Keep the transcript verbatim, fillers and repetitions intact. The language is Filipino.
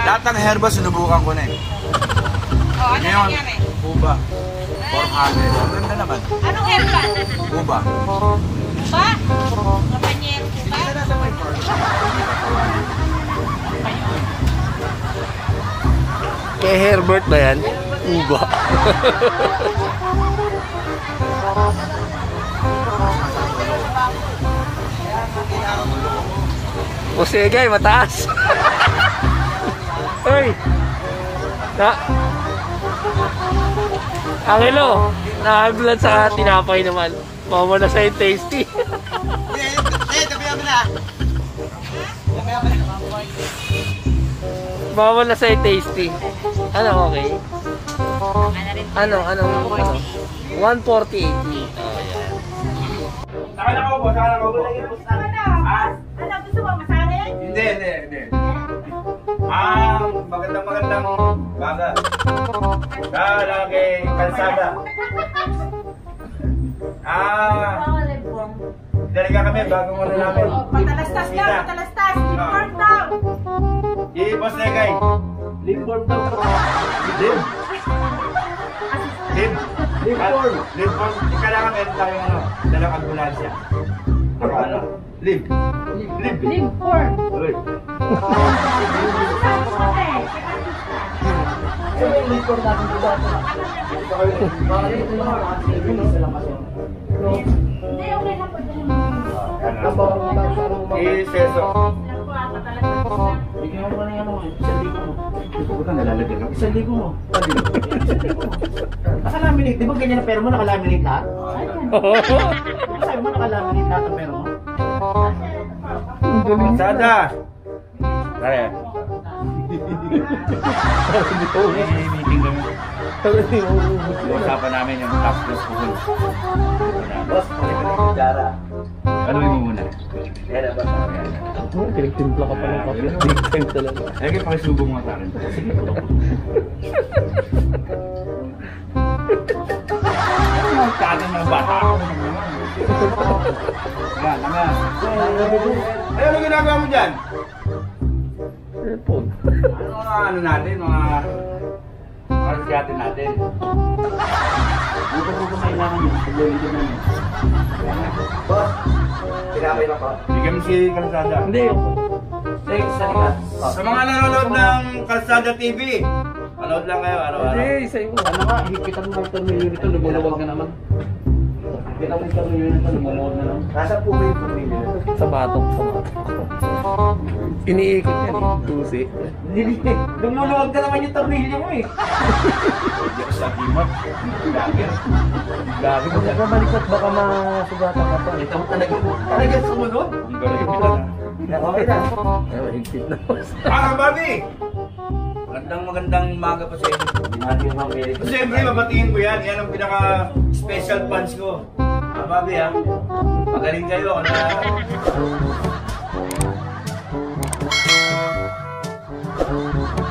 Lahat ng herbal sinubukan ko na eh. Oh, ano Ngayon, nangyari? Uba. four hundred. Ang ganda naman. Anong herbal? Uba. Uba? Kapanyero uba? Kay Herbert ba yan? Uba. O sige, mataas. Uy! Na... Angelo, nakagulat sa tinapay naman. Mama na sa'yo tasty. Eh, tabi mo na. Mama na sa'yo tasty. Ano, okay? Ano, anong, ano? one forty-eight. Oh, yan. Saka na ko po, saka na ko po. Ah? Ano, gusto mo masahin? Hindi, hindi, hindi. Ah, magandang magandang baga. Dahil kay Kalsada. Ah, dalaga kami, bago mo na namin. Patalastas daw, patalastas. Report daw. I-boss na kay. Limpon daw. Lim. Lim. Limpon. Limpon. Kailangan meron tayong ano, dalang ambulansya. Ako ano? Lim. Lim. Limpor. Uy. Limpon natin dito. Hindi, okay lang po. I-seso. Bigyan mo na yan mo. Isang libo mo. Huwag kang nalalagyan ka. Isang libo mo. Nakalaminate. Di ba ganyan ang pera mo? Nakalaminate lahat? Sabi mo nakalaminate lahat ang pera mo? Sada. Kaya. May meeting kami. Usapan namin yung top plus puhul. Boss, palik ka ng kutsara. Ano mo muna? Yan na ba? Oh, pinagtimpla ka pa ng kape. Big time talaga. Ay, kaya pakisubo mo sa akin. Ano ang tagan ng bata? Yan, naman. Ay, ano ginagawa mo dyan? Cellphone. Ano mga ano natin, mga... mga siyatin natin. Dito po ba kailangan yun? Paglulito na yun. Boss, pinapay na pa. Bigyan mo si Kalsada. Hindi ako. Next, sa likat. Sa mga nanonood ng Kalsada T V, manood lang kayo araw-araw. Hindi, sa'yo. Ano nga, hikitan mo ito million ito, lumulawag na naman. Hikitan mo ito million ito, lumulawag na naman. Nasa po ba yung pamilya nito? Sa batok, sa batok. Iniikot yan eh, tusi. Hindi, lumuluwag na naman yung tornilyo mo eh. Hindi ako sa kimot. Gagir. Gagir mo Kung malikot, baka masugatan ka pa. Ito mo talaga. Talaga sumunod? Ang galing mo lang. Okay na. Pero higpit na. Ah, Bobby! Magandang magandang umaga pa sa inyo. Binati yung mga Amerika. Siyempre, mabatingin ko yan. Yan ang pinaka-special punch ko. Ah, Bobby ha. Magaling kayo na...